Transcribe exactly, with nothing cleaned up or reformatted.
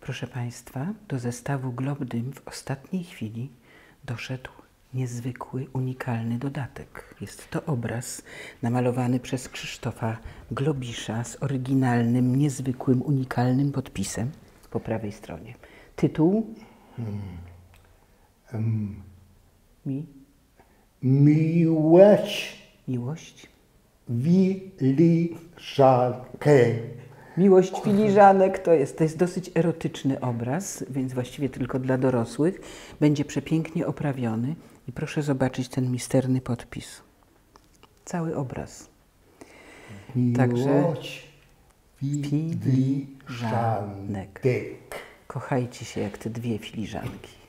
Proszę Państwa, do zestawu Globdym w ostatniej chwili doszedł niezwykły, unikalny dodatek. Jest to obraz namalowany przez Krzysztofa Globisza z oryginalnym, niezwykłym, unikalnym podpisem po prawej stronie. Tytuł? Hmm. Um, Mi? Miłość Miłość? filiżankę. Miłość filiżanek to jest, to jest dosyć erotyczny obraz, więc właściwie tylko dla dorosłych. Będzie przepięknie oprawiony i proszę zobaczyć ten misterny podpis. Cały obraz. Także Miłość filiżanek. Kochajcie się jak te dwie filiżanki.